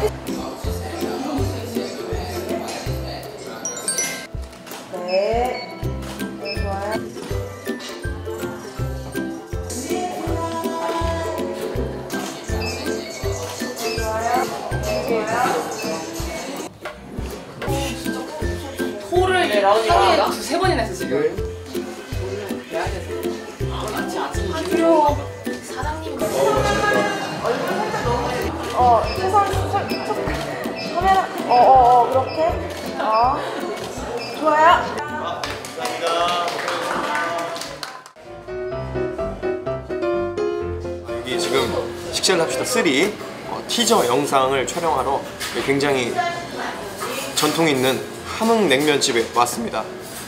네. 네, 좋아요. 토를 하루에 두세 번이나 했어 지금. 사장님 카메라 그렇게 좋아요. 여기 지금 식사를 합시다 3 티저 영상을 촬영하러 굉장히 전통 있는 함흥냉면집에 왔습니다.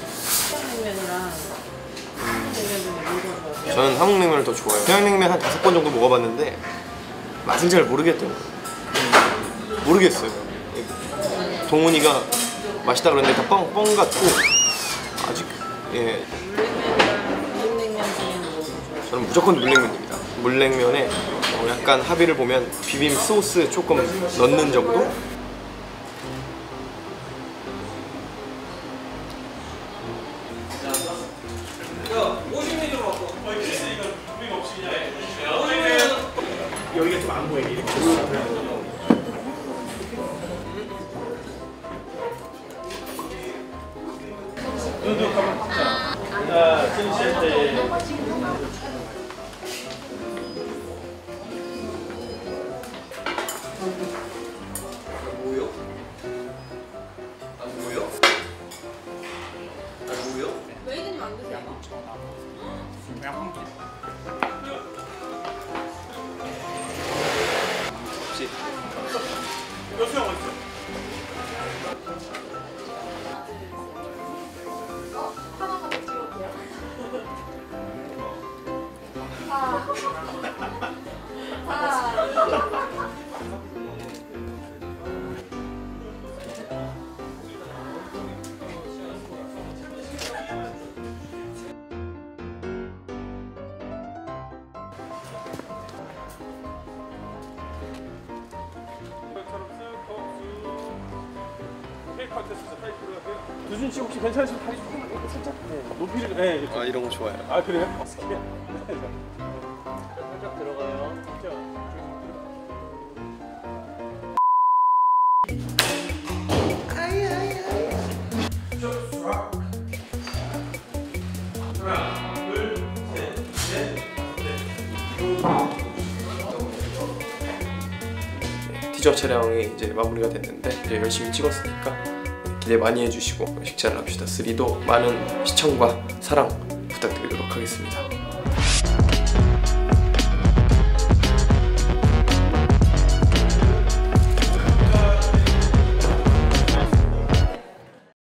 저는 함흥냉면을 더 좋아해요. 평양냉면 한 5번 정도 먹어봤는데 맛을 잘 모르겠더라고요. 모르겠어요. 동훈이가 맛있다 그러는데 다 뻥 같고 아직 저는 무조건 물냉면입니다. 물냉면에 약간 합의를 보면 비빔 소스 조금 넣는 정도? 여기가 좀 안 보이게 이렇게 눈도 가만 자, 진실 때 뭐요? 뭐요? 뭐요? 웨이드님 안 드세요? 그냥 혹시 여수형 어디 있어? 하나만 더 찍을게요. 두준 씨 혹시 괜찮으시면 다리 좀 살짝 높이를 네. 이런 거 좋아요. 아 그래요? 살짝 들어가요. 티저 촬영이 이제 마무리가 됐는데 이제 열심히 찍었으니까 기대 많이 해주시고 식사를 합시다 3도 많은 시청과 사랑 부탁드리도록 하겠습니다.